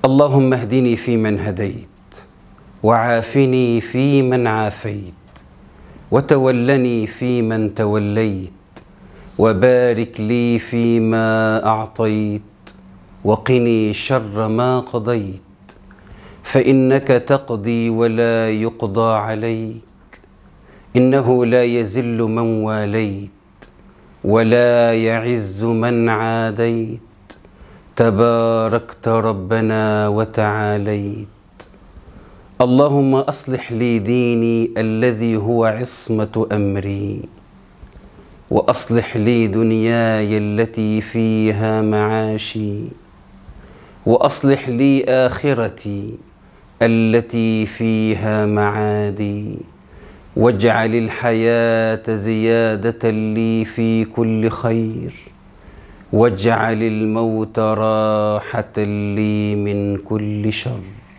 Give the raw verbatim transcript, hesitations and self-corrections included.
اللهم اهدني فيمن هديت، وعافني فيمن عافيت، وتولني فيمن توليت، وبارك لي فيما أعطيت، وقني شر ما قضيت، فإنك تقضي ولا يقضى عليك، إنه لا يذل من واليت ولا يعز من عاديت، تباركت ربنا وتعاليت. اللهم أصلح لي ديني الذي هو عصمة أمري، وأصلح لي دنياي التي فيها معاشي، وأصلح لي آخرتي التي فيها معادي، واجعل الحياة زيادة لي في كل خير، واجعل الموت راحة لي من كل شر.